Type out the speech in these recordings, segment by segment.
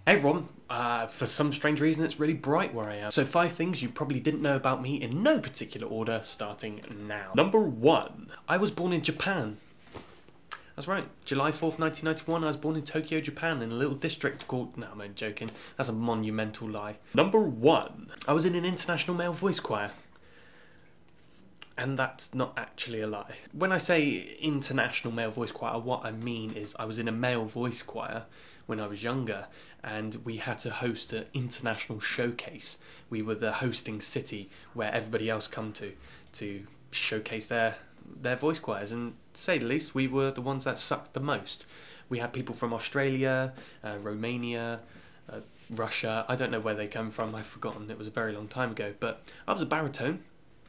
Hey everyone, for some strange reason it's really bright where I am. So 5 things you probably didn't know about me in no particular order, starting now. Number 1, I was born in Japan. That's right, July 4th, 1991, I was born in Tokyo, Japan, in a little district called... No, I'm only joking, that's a monumental lie. Number 1, I was in an international male voice choir. And that's not actually a lie. When I say international male voice choir, what I mean is I was in a male voice choir when I was younger, and we had to host an international showcase. We were the hosting city where everybody else come to showcase their voice choirs, and to say the least, we were the ones that sucked the most. We had people from Australia, Romania, Russia. I don't know where they come from, I've forgotten, it was a very long time ago, but I was a baritone.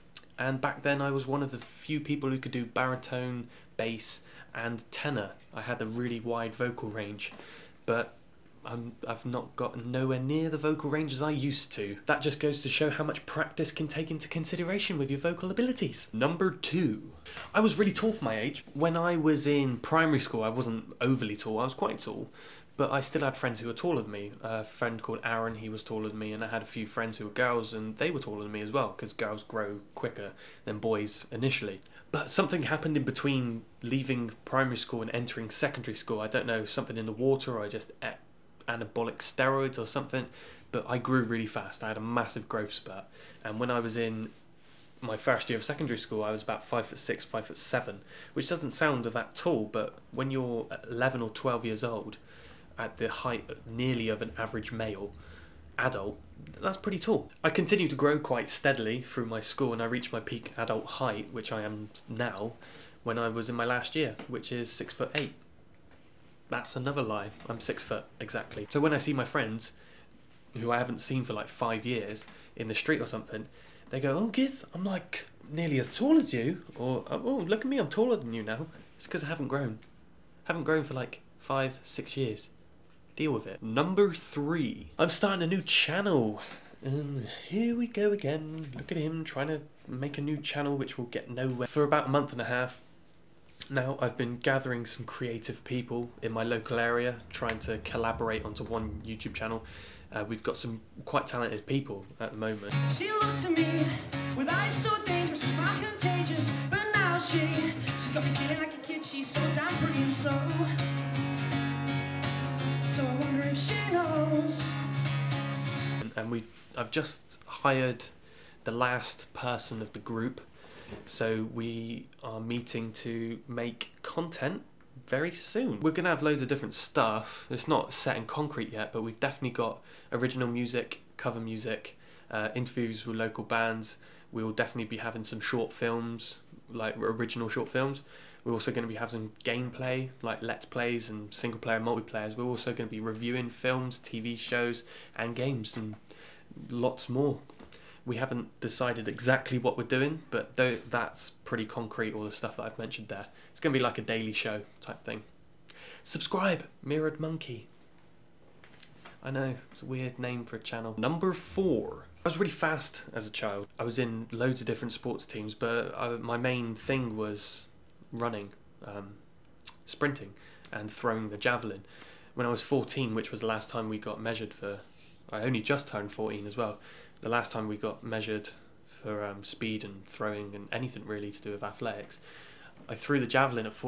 And back then I was one of the few people who could do baritone, bass and tenor. I had a really wide vocal range, but I've not got nowhere near the vocal range as I used to. That just goes to show how much practice can take into consideration with your vocal abilities. Number 2, I was really tall for my age. When I was in primary school I wasn't overly tall, I was quite tall. But I still had friends who were taller than me. A friend called Aaron, he was taller than me, and I had a few friends who were girls, and they were taller than me as well, because girls grow quicker than boys initially. But something happened in between leaving primary school and entering secondary school. I don't know, something in the water, or I just ate anabolic steroids or something, but I grew really fast. I had a massive growth spurt, and when I was in my first year of secondary school, I was about 5'6", 5'7", which doesn't sound that tall, but when you're 11 or 12 years old, at the height nearly of an average male adult, that's pretty tall. I continued to grow quite steadily through my school, and I reached my peak adult height, which I am now, when I was in my last year, which is 6'8". That's another lie. I'm 6 foot exactly. So when I see my friends, who I haven't seen for like 5 years, in the street or something, they go, "Oh, Giz, I'm like nearly as tall as you," or "Oh, look at me, I'm taller than you now." It's because I haven't grown. Haven't grown for like 5-6 years. Deal with it. Number 3, I'm starting a new channel, and here we go again. Look at him trying to make a new channel which will get nowhere. For about a month and a half now, I've been gathering some creative people in my local area, trying to collaborate onto one YouTube channel. We've got some quite talented people at the moment. She looked at me with eyes so dangerous, it's not contagious, but now she's got me feeling like a kid. She's so damn pretty, and so I wonder if she knows. And I've just hired the last person of the group, so we are meeting to make content very soon. We're gonna have loads of different stuff. It's not set in concrete yet, but we've definitely got original music, cover music, interviews with local bands. We will definitely be having some short films, like original short films. We're also going to be having gameplay, like let's plays and single player multiplayers. We're also going to be reviewing films, TV shows and games, and lots more. We haven't decided exactly what we're doing, but that's pretty concrete, all the stuff that I've mentioned there. It's going to be like a daily show type thing. Subscribe, Mirrored Monkey. I know, it's a weird name for a channel. Number 4. I was really fast as a child. I was in loads of different sports teams, but my main thing was running, sprinting and throwing the javelin. When I was 14, which was the last time we got measured for... I only just turned 14 as well. The last time we got measured for speed and throwing and anything really to do with athletics, I threw the javelin at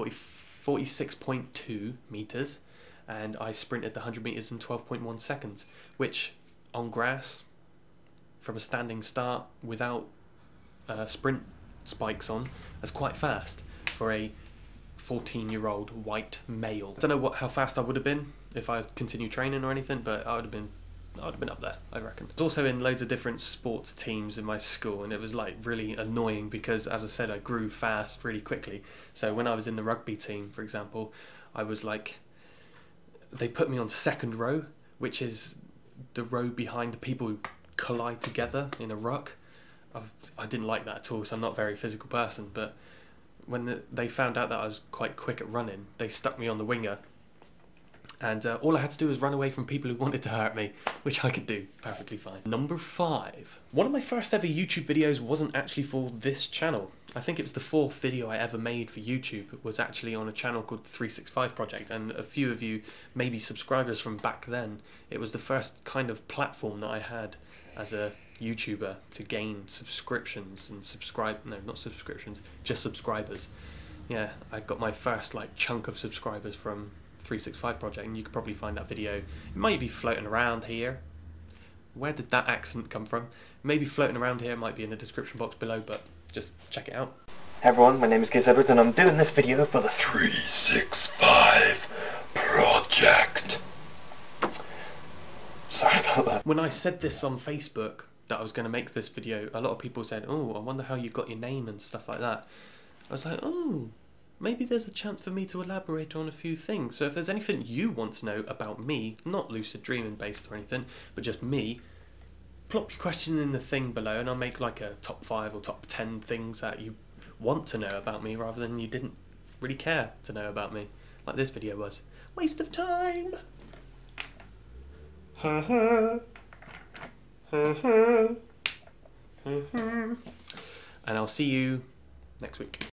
46.2 metres, and I sprinted the 100 metres in 12.1 seconds, which on grass, from a standing start without sprint spikes on, that's quite fast for a 14-year-old white male. I don't know how fast I would have been if I continued training or anything, but I would have been up there, I reckon. I was also in loads of different sports teams in my school, and it was like really annoying because, as I said, I grew fast really quickly. So when I was in the rugby team, for example, I was like, they put me on second row, which is the row behind the people who collide together in a ruck. I didn't like that at all, so I'm not a very physical person, but when they found out that I was quite quick at running, they stuck me on the winger, And all I had to do was run away from people who wanted to hurt me, which I could do perfectly fine. Number 5. One of my first ever YouTube videos wasn't actually for this channel. I think it was the 4th video I ever made for YouTube. It was actually on a channel called 365 Project, and a few of you may be subscribers from back then. It was the first kind of platform that I had as a YouTuber to gain subscriptions and not subscriptions, just subscribers. Yeah, I got my first like chunk of subscribers from 365 Project, and you could probably find that video. It might be floating around here. Where did that accent come from? Maybe floating around here, it might be in the description box below, but just check it out. Hey everyone, my name is Giz Edwards and I'm doing this video for the 365 Project. Sorry about that. When I said this on Facebook, that I was going to make this video, a lot of people said, oh, I wonder how you got your name and stuff like that. I was like, oh, maybe there's a chance for me to elaborate on a few things. So if there's anything you want to know about me, not lucid dreaming based or anything, but just me, plop your question in the thing below and I'll make like a top 5 or top 10 things that you want to know about me rather than you didn't really care to know about me. Like this video was. Waste of time! And I'll see you next week.